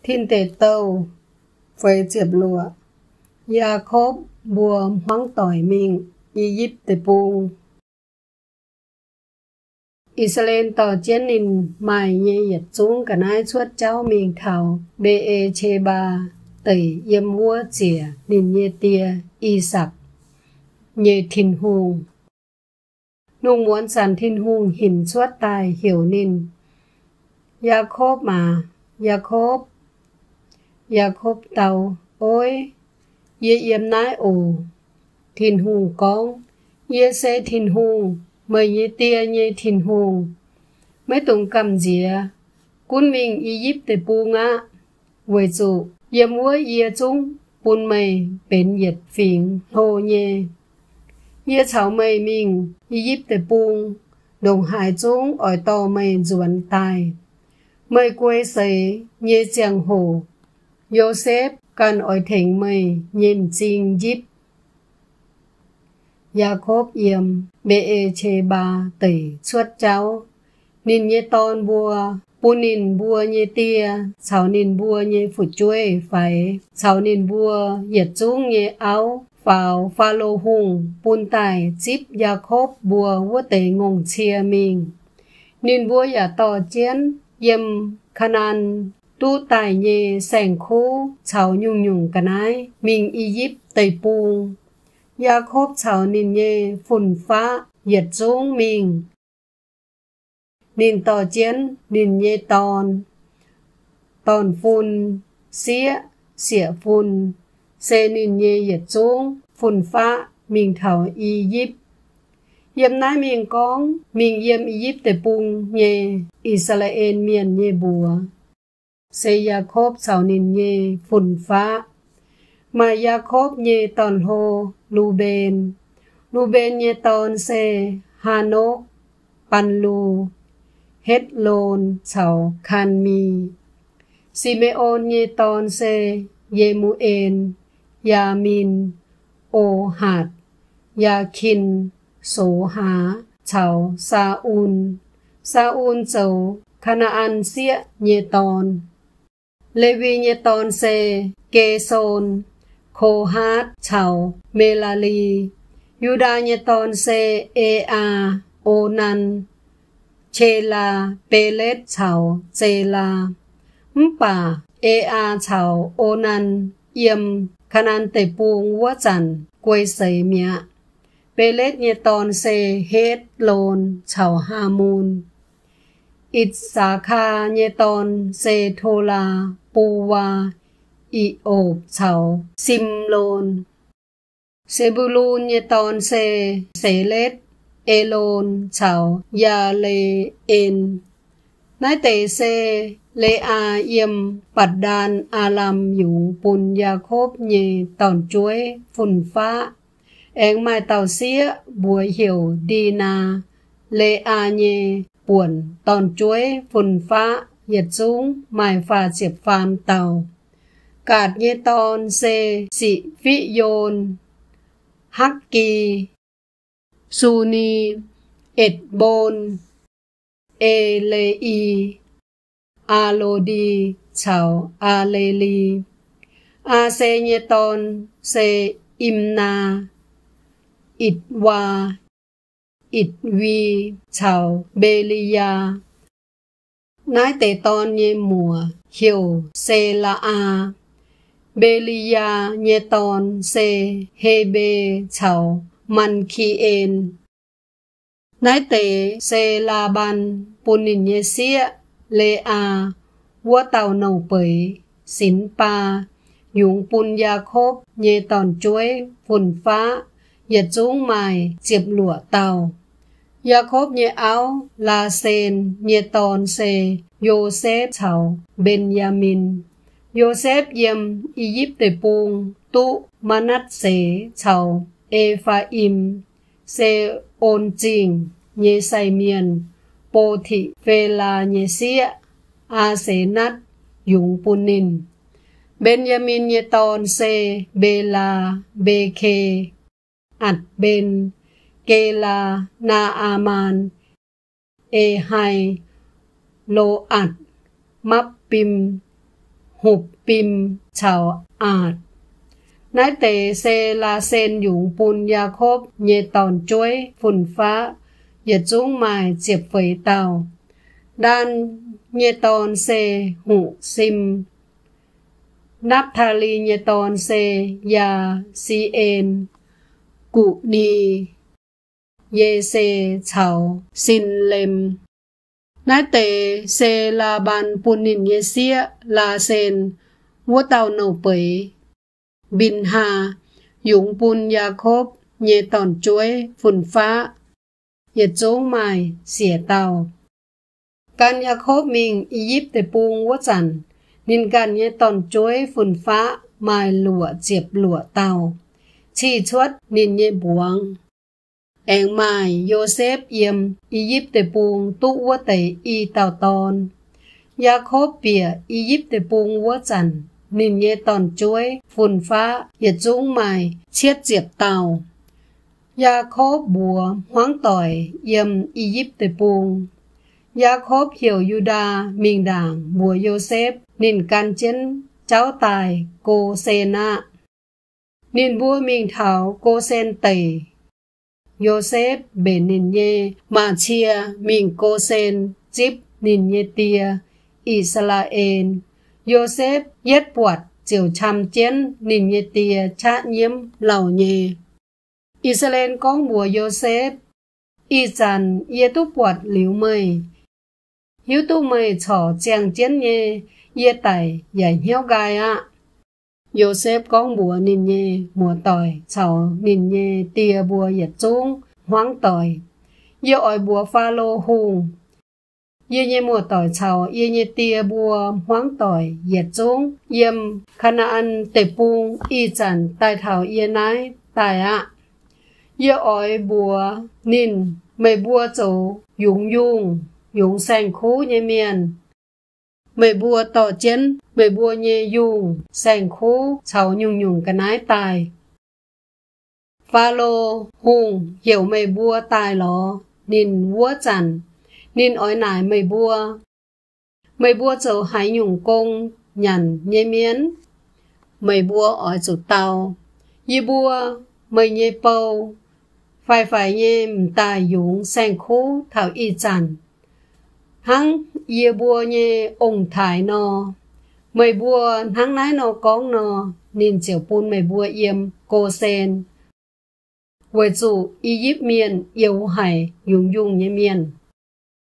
Thiên Tề Tâu Phê Diệp Lụa Gia-khốp Bùa Hoáng Tỏi Mình Egypt Pung Israel tỏ chiến ninh mài nhê yết chúng cả nái suốt cháu mình thảo bê ê chê ba tẩy yếm vua chìa ninh nhê tia y sạc nhê thìn hùng nung muốn sản thìn hùng hình suốt tài hiểu ninh Gia-khốp mà Gia-khốp tàu ôi yê yếm nái ổ thìn hùng con yê xê thìn hùng mời nhê tia nhê thìn hùng mấy tùng cầm dìa cún mình Egypt bù ngã với chủ yếm vua yê chúng bùn mây bến yết phình hồ nhê yê cháu mây mình Egypt bù đồng hải chúng ở to mây duẩn tài mây quê xây nhê chàng hồ Joseph cần ở thỉnh mây nhìn chinh díp Gia-khốp yếm bê ê chê ba tẩy suốt cháu nín nhê tôn bùa bù nín bùa nhê tia cháu nín bùa nhê phụ chuối phải cháu nín bùa yết chúng nhê áo pháo pha lô hùng bùn tài chíp Gia-khốp bùa vua tẩy ngông chia mình nín bùa yả tỏ chiến yếm Canaan tu tài nhê sẻng khu cháu nhung nhung cả nái mình Egypt tẩy bùng Gia-khốp cháu nín nhê phùn phá yết chúng mình nín tỏ chiến nín nhê tòn phùn xỉa phùn xê nín nhê yết chúng phùn phá mình thảo Egypt yếm nái mình con mình yếm Egypt tẩy bùng nhê Israel miền nhê bùa xê Gia-khốp cháu nín nhê phùn phá mà Gia-khốp nhê tòn hồ Ruben nhê tòn xê Hanok Panlu Hết-lôn cháu Khan-mi Simeon nhê tòn xê Yemuel Yamin Ohad Yakin Số-há cháu Sa-un cháu Canaan xía nhê tòn Lê-vi nhê tòn xê Kê-sôn Khô-hát cháu Mê-la-li Yuda nhê tòn xê Ê-a Ô-nan Chê-la Pê-lết cháu Chê-la Mpa Ê-a cháu Ô-nan yếm Canaan tẩy buông vua chằn quay sấy mẹ Pê-lết nhê tòn xê Hết-lôn cháu Ha-mun Ít-sa-kha nhê tòn xê Thô-la Pu-wa I-ộp cháu Sim-lôn Sê-bu-lun nhê tòn xê Xê-lết Ê-lôn cháu Ya-lê-en nái tề xê Lê-a yếm Bạt-đan A-lam dũng bùn Gia-khốp nhê tòn chuối phùn phá eng mai tàu xía bùa hiểu Đi-na Lê-a nhê buồn tòn chuối phùn phá yết chúng mai phà chiếp phàm tàu Cạt nhê tòn xê Sĩ Vĩ Yôn Hắc-kỳ Su-ni Ết-bôn Ê-lê-y A-lô-đi cháu A-lê-li A-xê nhê tòn xê Im-na Ít-wa Ít-vi cháu Bê-li-ya nái tề tòn nhê mùa hiểu Xê-la-a Bê-li-ya nhê tòn xê Hê-bê cháu Man-khi-en nái tề Xê-la-ban bùn nín nhê xía Lê-a vua tàu nầu bấy Xín-pa dũng bùn Gia-khốp nhê tòn chuối phùn phá yết chúng mài chiếp lụa tàu Gia-khốp nhê áo La-sên nhê tòn xê Joseph cháu Ben-yamin Joseph yếm Egypt tẩy bùng tu Manat-xê cháu Ê-pha-im xê ôn chinh nhê say miền Bô thị Phê-la nhê xía A-xê-nát dũng bùn nín Ben-yamin nhê tòn xê Bê-la Bê-khê Ạt-bên Kê-la Na-a-man Ê-hai Lô-ạt Mắp-pim หุบปิมเฉาอาดนายเตเซลาเซนหยุงปุนยาคบเยตอนจ้วยฝุ่นฟ้าเหยียดจุ้งหมายเจียบเฟยเตาด้านเยตอนเซหุซิมนับทาลีเยตอนเซยาซีเอนกุนีเยเซเฉาซินเลมนายเตเซลาบันปุนินเยเซียลาเซนวัวเตาโนเปยบินหาหยุงปุนยาคบเยตอนจ้วยฝุ่นฟ้าเหยียดโจ้งหมายเสียเตาการยาคบมิงอียิปต์แต่ปูงวัวจันนินกันเยตอนจ้วยฝุ่นฟ้าหมายหลัวเจียบหลัวเตาชีชวดนินเยบวงแองหมายโยเซฟเยี่ยมอียิปต์แต่ปูงตุวัวเตอีเตาตอนยาคบเปียอียิปต์แต่ปูงวัวจันนินเยตอนจ้วยฝุ่นฟ้าเหยียดจุ้งหมายเชียดเจียบเตายาคบบัวห้วงต่อยเยี่ยมอียิปต์แต่ปูงยาคบเขียวยูดามิงด่างบัวโยเซฟนินกันเจนเจ้าตายโกเซนานินบัวมิงเถาโกเซนเตโยเซฟเบนนินเยมาเชียมิงโกเซนจิบนินเยเตียอิสราเอลโยเซฟเย็ดปวดเจียวชำเจนนินเยเตียชะเยี่ยมเหล่าเยอิสราเอลก้องบัวโยเซฟอีจันเยตุปวดหลิวเมยหิวตุเมยฉอเจียงเจนเยเยไตใหญ่เหี้ยวกายอะโยเซฟก้องบัวนินเยหมัวต่อยเฉานินเยเตียบัวเหยียดจุ้งหวังต่อยเยอ่อยบัวฟาโลหุงเยเยหมัวต่อยเฉาเยเยเตียบัวหวังต่อยเหยียดจุ้งเยี่ยมคณะอันเตปุงอีจันตายเถาเยนายตายอะเยอ่อยบัวนินไม่บัวโจยุงยุงแสงคูเยเมียนไม่บัวต่อเจนไม่บัวเยยุงแสงคูเฉายุงกันนายตายฟาโลหุงเหี่ยวไม่บัวตายหรอนินวัวจันนินอ้อยหนายไม่บัวเจ้าหายยุงกงหยันเยเมียนไม่บัวอ้อยจุดเตายีบัวไม่เยเปาไฟเยมตายยุงแสงคูเถาอีจันหังเยบัวเยองถ่ายนอไม่บัวหังนายนอกองนอนินเจียวปูนไม่บัวเยี่ยมโกเซนไว้จู่อียิปต์เมียนเอียวไห่ยุงเยเมียน